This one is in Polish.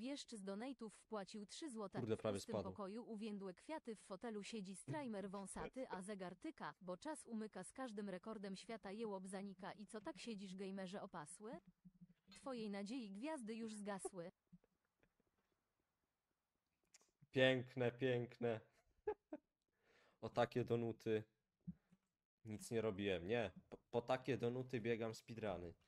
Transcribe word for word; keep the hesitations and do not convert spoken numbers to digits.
Wieszcz z donate'ów wpłacił trzy złote. Kurde, W prawie pustym spadł. pokoju uwiędłe kwiaty, w fotelu siedzi strajmer wąsaty, a zegar tyka, bo czas umyka z każdym rekordem świata jełop zanika. I co tak siedzisz, gejmerze opasły? Twojej nadziei gwiazdy już zgasły. Piękne, piękne. O takie donuty nic nie robiłem. Nie, po, po takie donuty biegam speedruny.